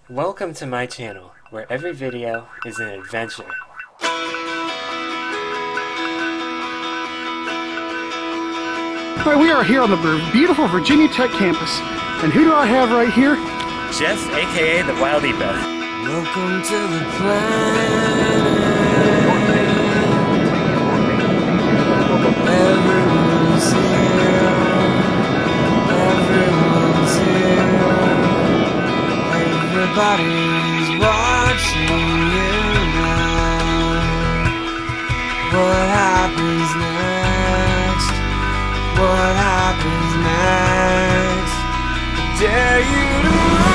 Welcome to my channel, where every video is an adventure. Alright, we are here on the beautiful Virginia Tech campus. And who do I have right here? Jeff, aka the Wildeeper. Welcome to the planet. Everyone's here. Everyone's here. Everybody's watching you now. What happens next? What happens next? I dare you to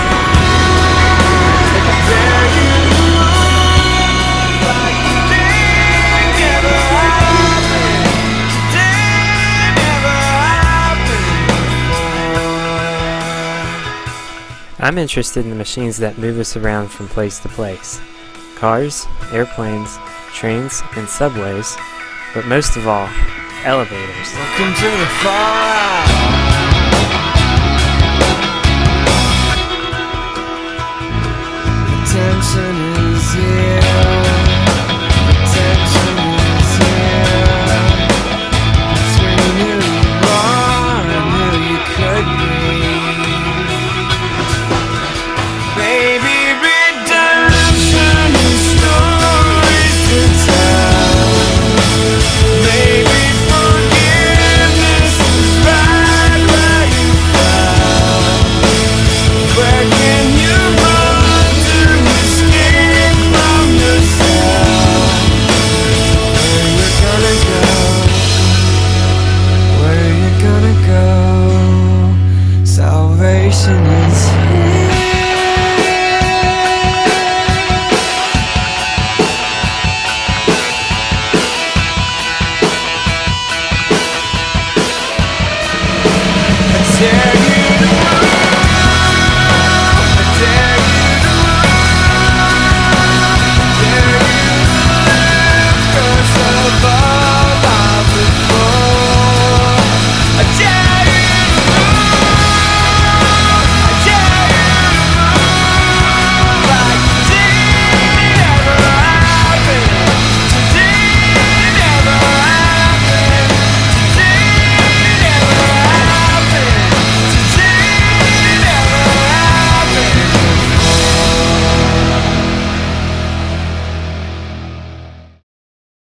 run. I dare you to run like today never happened. Today never happened before. I'm interested in the machines that move us around from place to place. Cars, airplanes, trains, and subways, but most of all, elevators. Welcome to the fallout.